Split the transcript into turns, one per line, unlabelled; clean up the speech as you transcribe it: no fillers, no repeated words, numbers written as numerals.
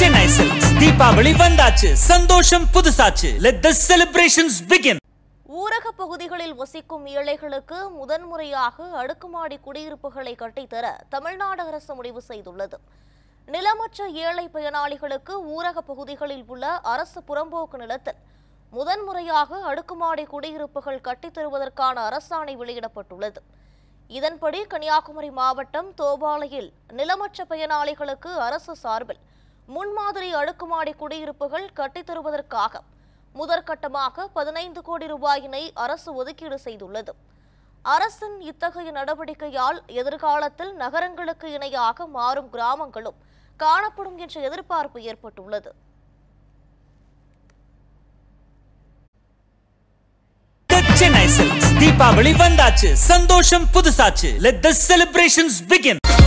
Chennai Silks Deepavali வந்தாச்சு, சந்தோஷம் புதுசாச்சு. Let the celebrations begin.
ஊரக பகுதிகளில் வசிக்கும் ஏழைகளுக்கு முதன்முறையாக அடுக்குமாடி குடியிருப்புகளை கட்டித்தர தமிழ்நாடு அரசு முடிவு செய்துள்ளது. நிலமற்ற ஏழை பயனாளிகளுக்கு ஊரக பகுதிகளில் உள்ள அரசு புறம்போக்கு நிலத்தில் முதன்முறையாக அடுக்குமாடி குடியிருப்புகள் கட்டித்தருவதற்கான அரசாணை வெளியிடப்பட்டுள்ளது. இதன்படி கன்னியாகுமரி மாவட்டம் தோபாலையில் நிலமற்ற பயனாளிகளுக்கு அரசு சார்பில் முன்மாதிரி அடுக்குமாடி குடியிருப்புகள் கட்டித்தருவதற்காக முதற்கட்டமாக 15 கோடி ரூபாயினை அரசு ஒதுக்கீடு செய்துள்ளது. அரசின் இத்தகைய நடவடிக்கையால் எதிர்காலத்தில் நகரங்களுக்கு இணையாக மாறும் கிராமங்களும் காணப்படும் என்ற எதிர்பார்ப்பு ஏற்பட்டுள்ளது.
Chennai Silks தீபாவளி வந்தாச்சு, சந்தோஷம் புதுசாச்சு. Let the celebrations begin.